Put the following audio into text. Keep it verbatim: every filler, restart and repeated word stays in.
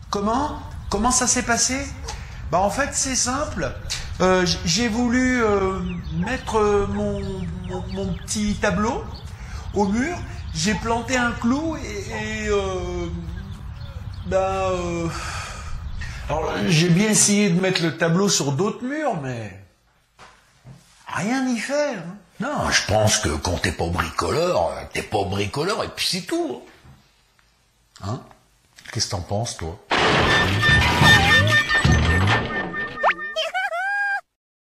Comment Comment ça s'est passé? Bah en fait c'est simple. Euh, j'ai voulu euh, mettre euh, mon, mon, mon petit tableau au mur. J'ai planté un clou et, et euh, bah euh, alors j'ai bien essayé de mettre le tableau sur d'autres murs, mais rien n'y fait. Hein. Non, je pense que quand t'es pas bricoleur, t'es pas bricoleur et puis c'est tout. Hein? Qu'est-ce que t'en penses, toi?